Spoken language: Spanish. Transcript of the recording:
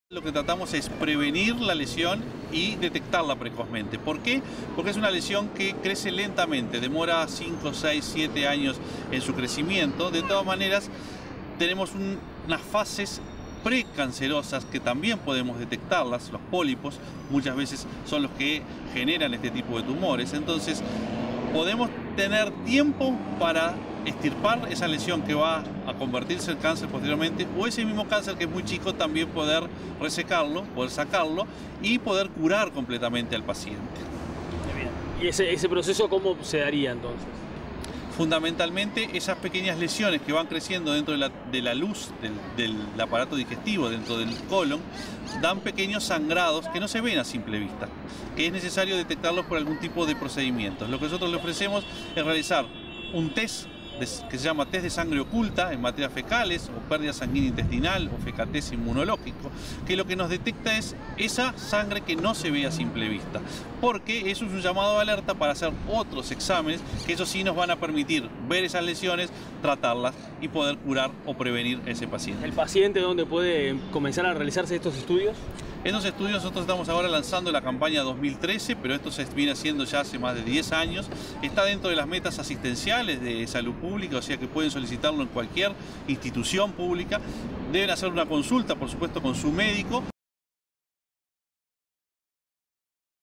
Lo que tratamos es prevenir la lesión y detectarla precozmente. ¿Por qué? Porque es una lesión que crece lentamente, demora 5, 6, 7 años en su crecimiento. De todas maneras, tenemos unas fases precancerosas que también podemos detectarlas. Los pólipos muchas veces son los que generan este tipo de tumores. Entonces, podemos tener tiempo para extirpar esa lesión que va a convertirse en cáncer posteriormente, o ese mismo cáncer que es muy chico también poder resecarlo, poder sacarlo y poder curar completamente al paciente. Bien. ¿Y ese proceso cómo se daría entonces? Fundamentalmente esas pequeñas lesiones que van creciendo dentro de la luz del aparato digestivo, dentro del colon, dan pequeños sangrados que no se ven a simple vista, que es necesario detectarlos por algún tipo de procedimientos. Lo que nosotros le ofrecemos es realizar un test que se llama test de sangre oculta en materias fecales o pérdida sanguínea intestinal o fecatez inmunológico, que lo que nos detecta es esa sangre que no se ve a simple vista, porque eso es un llamado de alerta para hacer otros exámenes que eso sí nos van a permitir ver esas lesiones, tratarlas y poder curar o prevenir a ese paciente. ¿El paciente dónde puede comenzar a realizarse estos estudios? En los estudios nosotros estamos ahora lanzando la campaña 2013, pero esto se viene haciendo ya hace más de 10 años. Está dentro de las metas asistenciales de salud pública, o sea que pueden solicitarlo en cualquier institución pública. Deben hacer una consulta, por supuesto, con su médico.